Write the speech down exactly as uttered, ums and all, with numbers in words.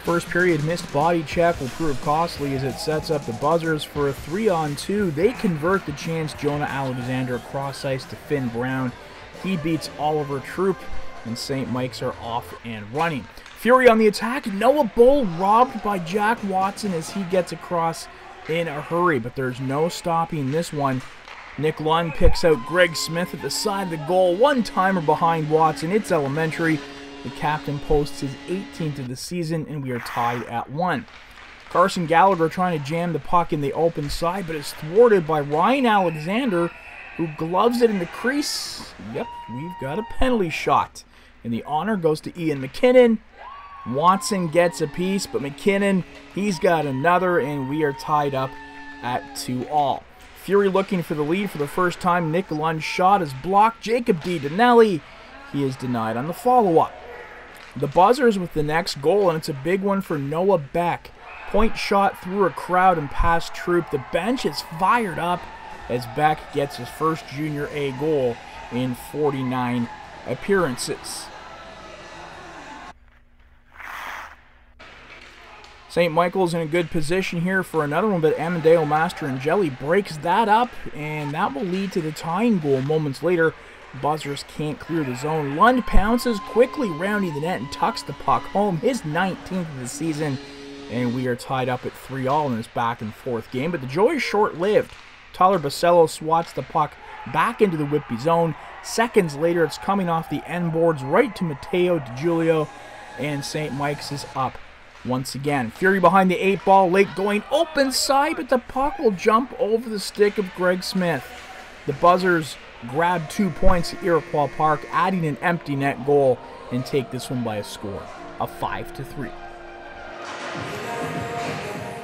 First period missed body check will prove costly as it sets up the Buzzers for a three on two. They convert the chance. Jonah Alexander across ice to Finn Brown. He beats Oliver Troop, and Saint Mike's are off and running. Fury on the attack. Noah Bull robbed by Jack Watson as he gets across in a hurry, but there's no stopping this one. Nick Lund picks out Greg Smith at the side of the goal. One-timer behind Watson. It's elementary. The captain posts his eighteenth of the season, and we are tied at one. Carson Gallagher trying to jam the puck in the open side, but is thwarted by Ryan Alexander, who gloves it in the crease. Yep, we've got a penalty shot. And the honor goes to Ian McKinnon. Watson gets a piece, but McKinnon, he's got another, and we are tied up at two all. Fury looking for the lead for the first time. Nick Lund's shot is blocked. Jacob DiDanelli, he is denied on the follow-up. The Buzzers with the next goal, and it's a big one for Noah Beck. Point shot through a crowd and past Troop. The bench is fired up as Beck gets his first Junior A goal in forty-nine appearances. Saint Michael's in a good position here for another one, but Amandeo Master and Jelly breaks that up, and that will lead to the tying goal moments later. Buzzers can't clear the zone. Lund pounces, quickly rounding the net and tucks the puck home. His nineteenth of the season, and we are tied up at three all in this back and forth game. But the joy is short-lived. Tyler Basello swats the puck back into the Whitby zone. Seconds later, it's coming off the end boards right to Matteo DiGiulio, and Saint Mike's is up once again. Fury behind the eight ball, late going open side, but the puck will jump over the stick of Greg Smith. The Buzzers grab two points at Iroquois Park, adding an empty net goal, and take this one by a score of five to three.